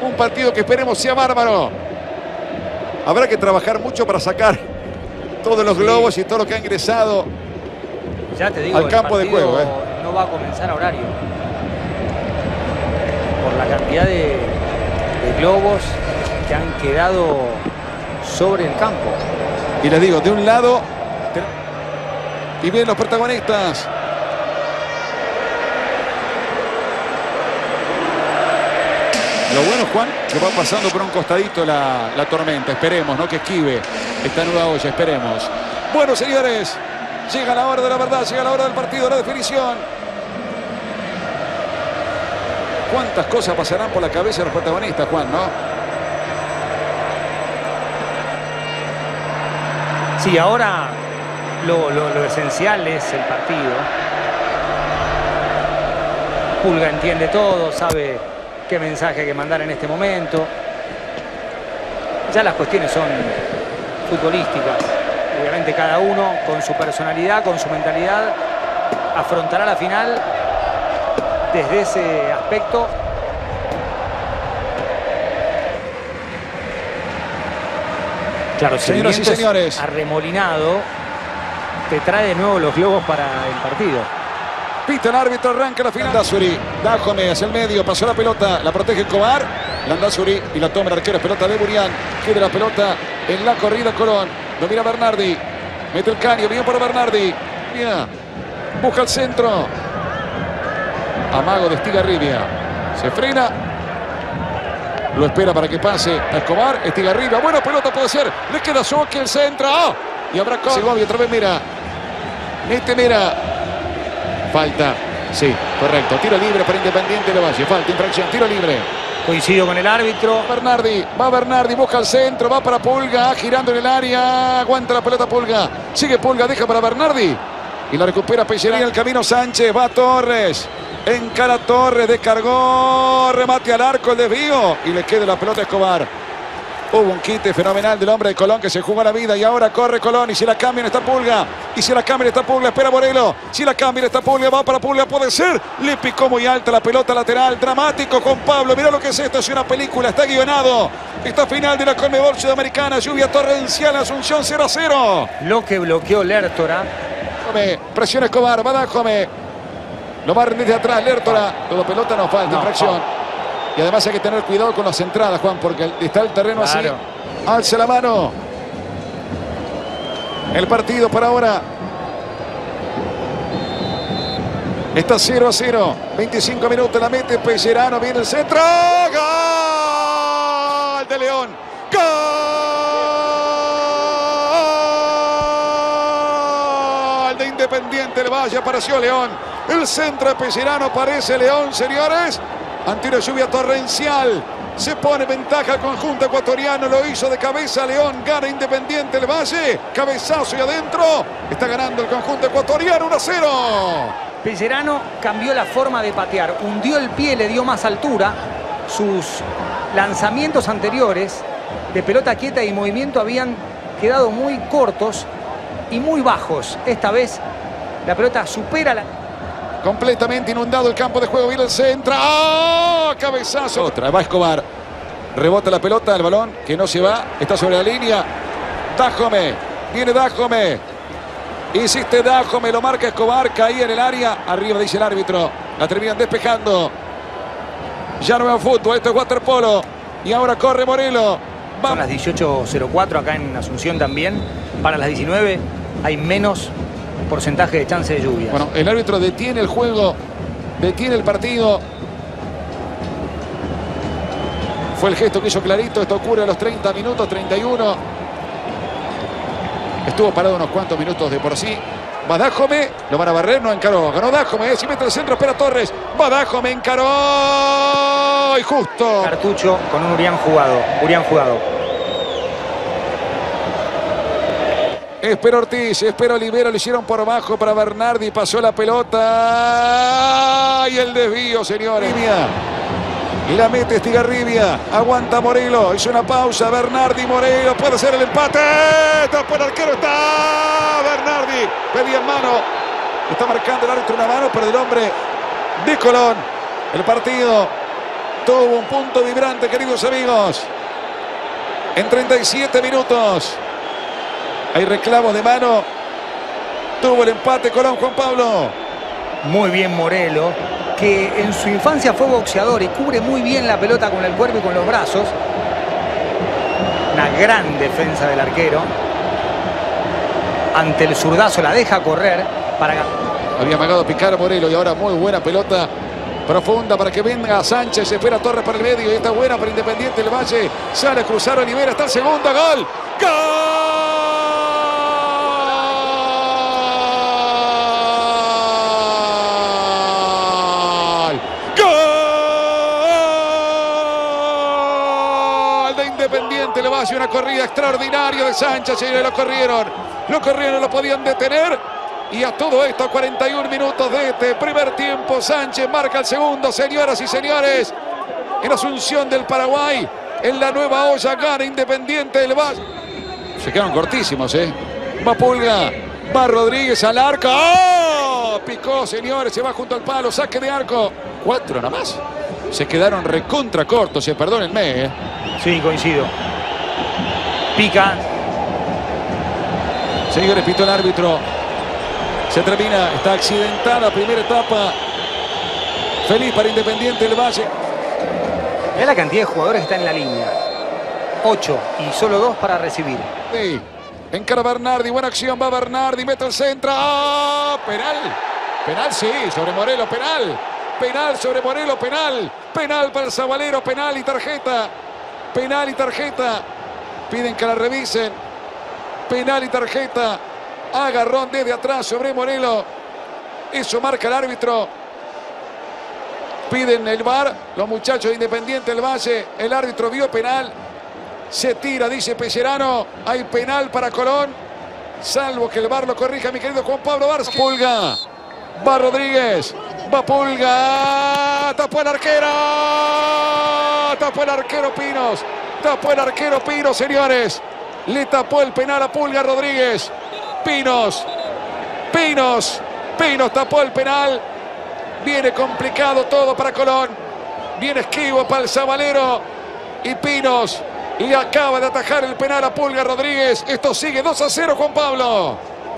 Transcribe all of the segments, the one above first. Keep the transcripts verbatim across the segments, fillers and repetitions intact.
Un partido que esperemos sea bárbaro. Habrá que trabajar mucho para sacar todos los globos sí. y todo lo que ha ingresado ya te digo, al campo de juego. ¿eh? No va a comenzar a horario. Por la cantidad de, de globos que han quedado sobre el campo. Y les digo, de un lado, y bien los protagonistas. Lo bueno, Juan, que va pasando por un costadito la, la tormenta. Esperemos, ¿no? Que esquive esta nueva olla, esperemos. Bueno, señores, llega la hora de la verdad, llega la hora del partido, de la definición. ¿Cuántas cosas pasarán por la cabeza de los protagonistas, Juan, no? Sí, ahora lo, lo, lo esencial es el partido. Pulga entiende todo, sabe qué mensaje hay que mandar en este momento. Ya las cuestiones son futbolísticas. Obviamente cada uno con su personalidad, con su mentalidad, afrontará la final desde ese aspecto. Claro, si señoras y señores, arremolinado, te trae de nuevo los globos para el partido. Pita el árbitro, arranca la final. Landázuri, Dájome hacia el medio, pasó la pelota, la protege Escobar. Landázuri y la toma el arquero, es pelota de Burián. Queda la pelota en la corrida Colón. Domina Bernardi, mete el caño, bien por Bernardi. Bien, busca el centro. Amago de Estigarribia. Se frena. Lo espera para que pase a Escobar. Estigarribia. Buena pelota puede ser. Le queda Soque el centro. ¡Oh! Y habrá Segovia otra vez. Mira. Mete, mira. Falta. Sí, correcto. Tiro libre para Independiente de Valle. Falta, infracción. Tiro libre. Coincido con el árbitro. Bernardi. Va Bernardi. Busca el centro. Va para Pulga. Girando en el área. Aguanta la pelota Pulga. Sigue Pulga. Deja para Bernardi. Y la recupera Pellerín. El camino Sánchez. Va Torres. Encara Torres. Descargó. Remate al arco. El desvío. Y le queda la pelota a Escobar. Hubo un quite fenomenal del hombre de Colón que se jugó la vida y ahora corre Colón. Y si la cambian está Pulga. Y si la cambian está Pulga. Espera Morelo. Si la cambian está Pulga. Va para Pulga. Puede ser. Le picó muy alta la pelota lateral. Dramático con Pablo. Mirá lo que es esto. Es una película. Está guionado. Esta final de la Conmebol Sudamericana. Lluvia torrencial. Asunción cero a cero. Lo que bloqueó Lertora. Presiona Escobar. Va Dájome. Lo va a rendir de atrás. Lertora. Todo pelota no falta. No, infracción. Oh. Y además hay que tener cuidado con las entradas, Juan, porque está el terreno claro. así. Alza la mano. El partido por ahora está cero a cero. veinticinco minutos, la mete Pellerano. Viene el centro. ¡Gol de León! ¡Gol de Independiente del Valle! Apareció León. El centro de Pellerano. Parece León, señores. Ante una lluvia torrencial, se pone ventaja el conjunto ecuatoriano, lo hizo de cabeza León, gana Independiente del Valle, cabezazo y adentro, está ganando el conjunto ecuatoriano uno a cero. Pellerano cambió la forma de patear, hundió el pie, le dio más altura, sus lanzamientos anteriores de pelota quieta y movimiento habían quedado muy cortos y muy bajos. Esta vez la pelota supera la... Completamente inundado el campo de juego. Viene el centro. ¡Oh! Cabezazo. Otra. Va Escobar. Rebota la pelota. El balón que no se va. Está sobre la línea. Dájome. Viene Dájome. Insiste Dájome. Lo marca Escobar. Caía en el área. Arriba dice el árbitro. La terminan despejando. Ya no veo fútbol. Esto es waterpolo. Y ahora corre Morelo. Va. Son las dieciocho cero cuatro acá en Asunción también. Para las diecinueve hay menos porcentaje de chance de lluvia. Bueno, el árbitro detiene el juego, detiene el partido. Fue el gesto que hizo clarito. Esto ocurre a los treinta minutos, treinta y uno. Estuvo parado unos cuantos minutos de por sí. Va Dájome, lo van a barrer, no encaró. Ganó Dájome, si mete el centro, espera Torres. Va Dájome, encaró. Y justo. Cartucho con un Urián jugado. Urián jugado. Espera Ortiz, espera Olivera, lo hicieron por abajo para Bernardi, pasó la pelota y el desvío, señores. Y la mete Estigarribia, aguanta Morelo, hizo una pausa, Bernardi, Morelo, puede ser el empate, tapó el arquero, está Bernardi, pedía en mano, está marcando el árbitro una mano, pero el hombre de Colón, el partido Tuvo un punto vibrante, queridos amigos. En treinta y siete minutos. Hay reclamos de mano. Tuvo el empate Colón, Juan Pablo. Muy bien Morelo, que en su infancia fue boxeador y cubre muy bien la pelota con el cuerpo y con los brazos. Una gran defensa del arquero. Ante el zurdazo la deja correr para... Había amagado a picar a Morelo y ahora muy buena pelota profunda para que venga Sánchez. Se espera Torres para el medio y está buena para Independiente del Valle. Sale a cruzar Olivera, está el segundo. ¡Gol! ¡Gol! ¡Gol! De Independiente del Valle. Una corrida extraordinaria de Sánchez. Y lo corrieron. Lo corrieron, lo podían detener. Y a todo esto, cuarenta y un minutos de este primer tiempo, Sánchez marca el segundo, señoras y señores. En Asunción del Paraguay, en la nueva olla, gana Independiente del Valle. Se quedaron cortísimos, ¿eh? Va Pulga, va Rodríguez al arco. ¡Oh! Picó, señores, se va junto al palo, saque de arco. Cuatro nada más. Se quedaron recontra cortos, se perdónenme, ¿eh? Sí, coincido. Pica. Señores, pitó el árbitro. Se termina, está accidentada primera etapa. Feliz para Independiente del Valle. Mirá la cantidad de jugadores que están en la línea. Ocho y solo dos para recibir. Sí. Encara Bernardi, buena acción, va Bernardi, mete el centro. ¡Oh! Penal. Penal, sí, sobre Morelo, penal. Penal sobre Morelo, penal. Penal para el Zabalero, penal y tarjeta. Penal y tarjeta. Piden que la revisen. Penal y tarjeta. Agarrón desde atrás sobre Morelo. Eso marca el árbitro. Piden el V A R los muchachos de Independiente del Valle. El árbitro vio penal. Se tira, dice Pellerano. Hay penal para Colón. Salvo que el V A R lo corrija, mi querido Juan Pablo Varsky. Pulga. Va Rodríguez. Va Pulga. Tapó el arquero. Tapó el arquero Pinos. Tapó el arquero Pinos, señores. Le tapó el penal a Pulga Rodríguez. Pinos, Pinos, Pinos tapó el penal. Viene complicado todo para Colón. Viene esquivo para el Zabalero. Y Pinos le acaba de atajar el penal a Pulga Rodríguez. Esto sigue dos a cero, Juan Pablo.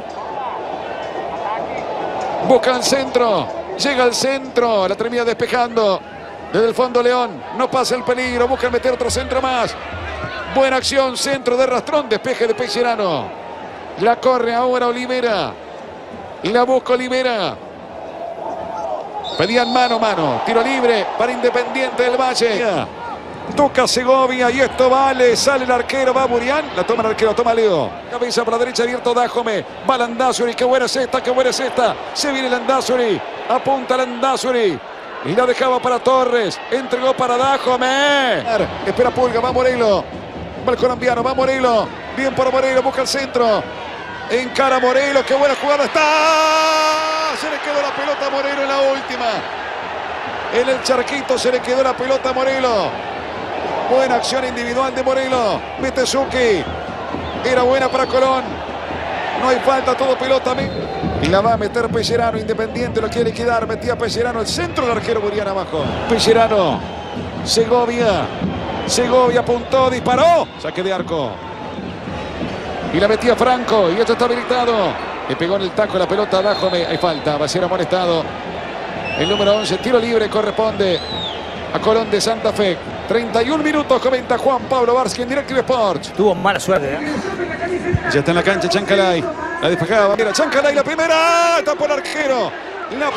Busca el centro. Llega al centro. La termina despejando. Desde el fondo León. No pasa el peligro. Busca meter otro centro más. Buena acción. Centro de Rastrón. Despeje de Pellerano. La corre ahora Olivera. Y la busca Olivera. Pedían mano a mano. Tiro libre para Independiente del Valle. Toca Segovia y esto vale. Sale el arquero, va Burián. La toma el arquero, toma Leo. Cabeza para la derecha, abierto Dájome. Va Landázuri. Qué buena es esta, qué buena es esta. Se viene Landázuri. Apunta Landázuri. Y la dejaba para Torres. Entregó para Dájome. Espera Pulga, va Morelo. Va el colombiano, va Morelo. Bien por Morelo, busca el centro. Encara Morelo, qué buena jugada está. Se le quedó la pelota a Morelo en la última. En el charquito se le quedó la pelota a Morelo. Buena acción individual de Morelo. Mete Zucchi. Era buena para Colón. No hay falta, todo pelota. Y la va a meter Pellerano. Independiente lo quiere quedar. Metía Pellerano. El centro del arquero Burián abajo. Pellerano. Segovia. Segovia apuntó, disparó. Saque de arco. Y la metía Franco. Y esto está habilitado. Le pegó en el taco la pelota a Dájome. Hay falta. Va a ser amonestado. El número once. Tiro libre corresponde a Colón de Santa Fe. treinta y un minutos, comenta Juan Pablo Varsky en DirecTV Sports. Tuvo mala suerte, ¿eh? Ya está en la cancha Chancalay. La despejaba. Mira, Chancalay la primera. Tapó el arquero. La...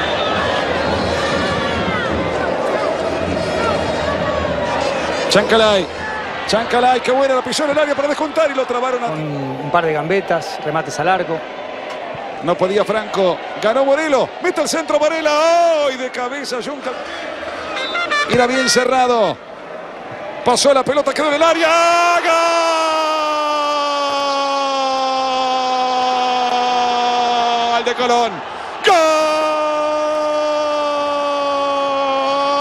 Chancalay. Chancalay, qué buena, la pisó en el área para descontar y lo trabaron. A... Con un par de gambetas, remates al arco. No podía Franco. Ganó Morelo. Mete el centro Varela. ¡Oh! Y de cabeza Junca. Era bien cerrado. Pasó la pelota, quedó en el área. ¡Gol de Colón!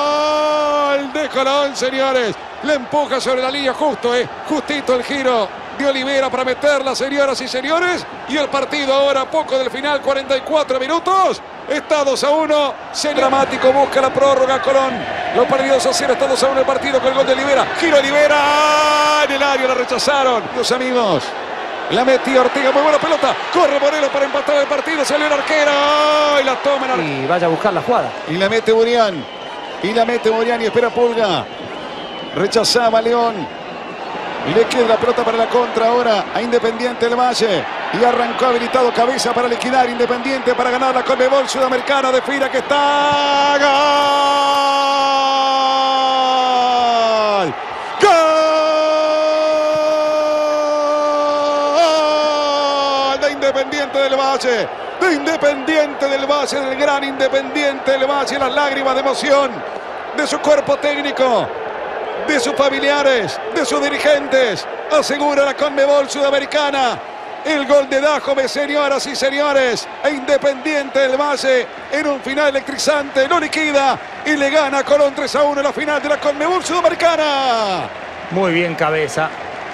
¡Gol de Colón, señores! Le empuja sobre la línea justo, eh. Justito el giro de Olivera para meterla, señoras y señores. Y el partido ahora, poco del final, cuarenta y cuatro minutos. Está dos a uno. Dramático, busca la prórroga Colón. Los partidos a cero, está dos a uno el partido con el gol de Olivera. Giro Olivera. En el área la rechazaron. Los amigos. La metió Ortega, muy buena pelota. Corre Morelos para empatar el partido. Salió el arquero. Y la toma. Y vaya a buscar la jugada. Y la mete Burián. Y la mete Burián y espera Pulga. Rechazaba León. Le queda la pelota para la contra ahora a Independiente del Valle. Y arrancó habilitado Cabeza para liquidar Independiente para ganar la Conmebol Sudamericana. De Fira que está. ¡Gol! ¡Gol! De Independiente del Valle. De Independiente del Valle. Del gran Independiente del Valle. Las lágrimas de emoción de su cuerpo técnico, de sus familiares, de sus dirigentes. Asegura la Conmebol Sudamericana. El gol de Dájome, señoras y señores. E Independiente del Valle en un final electrizante lo liquida y le gana a Colón tres a uno en la final de la Conmebol Sudamericana. Muy bien Cabeza.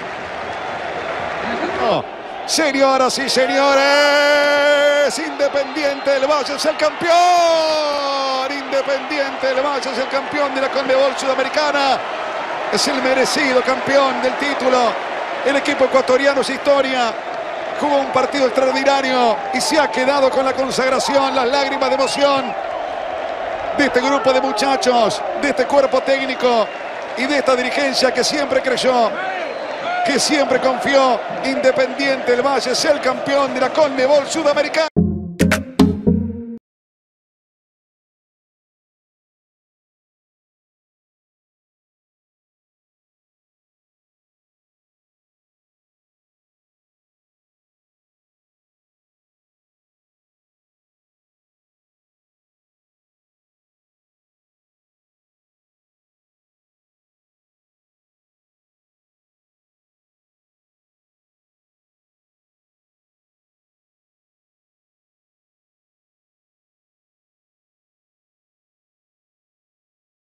Oh, señoras y señores, Independiente del Valle es el campeón. Independiente del Valle es el campeón de la Conmebol Sudamericana. Es el merecido campeón del título. El equipo ecuatoriano es historia. Jugó un partido extraordinario y se ha quedado con la consagración, las lágrimas de emoción de este grupo de muchachos, de este cuerpo técnico y de esta dirigencia que siempre creyó, que siempre confió. Independiente del Valle es el campeón de la Conmebol Sudamericana.